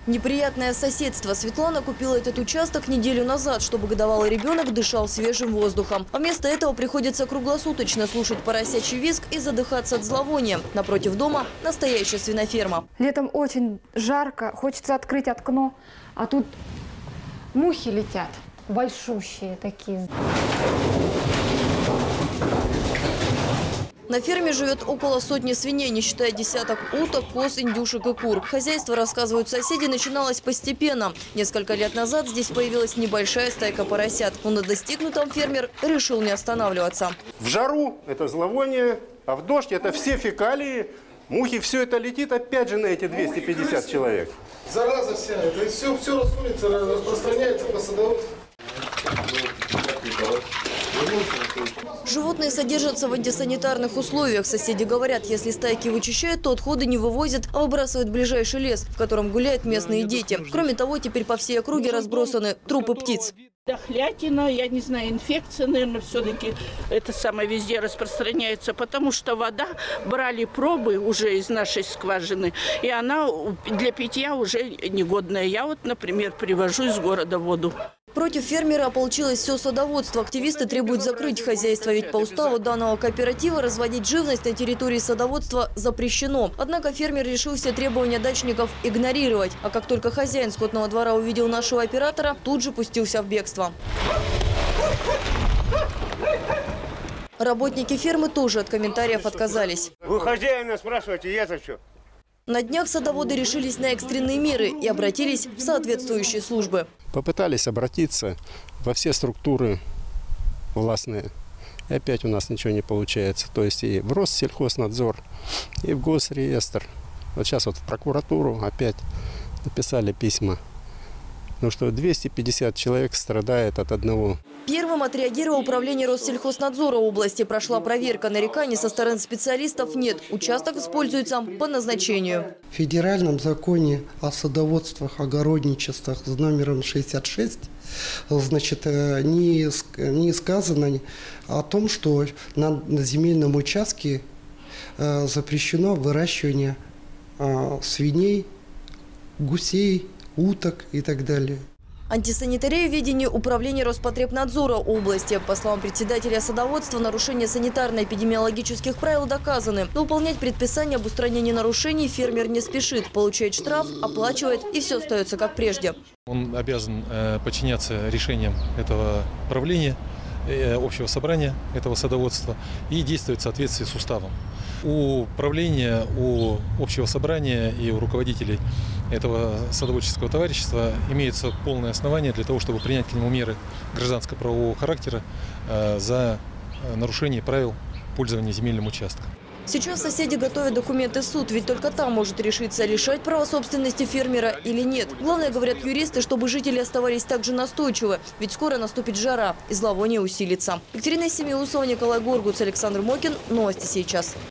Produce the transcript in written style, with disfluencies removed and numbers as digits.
Неприятное соседство. Светлана купила этот участок неделю назад, чтобы годовалый ребенок дышал свежим воздухом. А вместо этого приходится круглосуточно слушать поросячий визг и задыхаться от зловония. Напротив дома настоящая свиноферма. Летом очень жарко, хочется открыть окно, а тут мухи летят, большущие такие. На ферме живет около сотни свиней, не считая десяток уток, коз, индюшек и кур. Хозяйство, рассказывают соседи, начиналось постепенно. Несколько лет назад здесь появилась небольшая стайка поросят. Но на достигнутом фермер решил не останавливаться. В жару это зловоние, а в дождь это все фекалии. Мухи, все это летит опять же на эти 250 человек. Зараза вся, это все расходится, распространяется по садоводству. Животные содержатся в антисанитарных условиях. Соседи говорят, если стайки вычищают, то отходы не вывозят, а выбрасывают в ближайший лес, в котором гуляют местные дети. Кроме того, теперь по всей округе разбросаны трупы птиц. Дохлятина, я не знаю, инфекция, наверное, все-таки это самое везде распространяется, потому что вода, брали пробы уже из нашей скважины, и она для питья уже негодная. Я вот, например, привожу из города воду. Против фермера ополчилось все садоводство. Активисты требуют закрыть хозяйство, ведь по уставу данного кооператива разводить живность на территории садоводства запрещено. Однако фермер решил все требования дачников игнорировать. А как только хозяин скотного двора увидел нашего оператора, тут же пустился в бегство. Работники фермы тоже от комментариев отказались. Вы хозяина спрашиваете, я-то что? На днях садоводы решились на экстренные меры и обратились в соответствующие службы. Попытались обратиться во все структуры властные. И опять у нас ничего не получается. То есть и в Россельхознадзор, и в Госреестр. Вот сейчас вот в прокуратуру опять написали письма. Ну что 250 человек страдает от одного. Первым отреагировало управление Россельхознадзора области. Прошла проверка. Нареканий со стороны специалистов нет. Участок используется по назначению. В федеральном законе о садоводствах, огородничествах с номером 66 значит, не сказано о том, что на земельном участке запрещено выращивание свиней, гусей, уток и так далее. Антисанитария в ведении управления Роспотребнадзора области. По словам председателя садоводства, нарушения санитарно-эпидемиологических правил доказаны. Но выполнять предписание об устранении нарушений фермер не спешит. Получает штраф, оплачивает, и все остается как прежде. Он обязан подчиняться решениям этого правления, общего собрания этого садоводства и действовать в соответствии с уставом. У правления, у общего собрания и у руководителей этого садоводческого товарищества имеется полное основание для того, чтобы принять к нему меры гражданско-правового характера за нарушение правил пользования земельным участком. Сейчас соседи готовят документы в суд, ведь только там может решиться, лишать права собственности фермера или нет. Главное, говорят юристы, чтобы жители оставались так же настойчивы, ведь скоро наступит жара и зловоние усилится. Екатерина Семиусова, Николай Горгуц, Александр Мокин. Новости сейчас.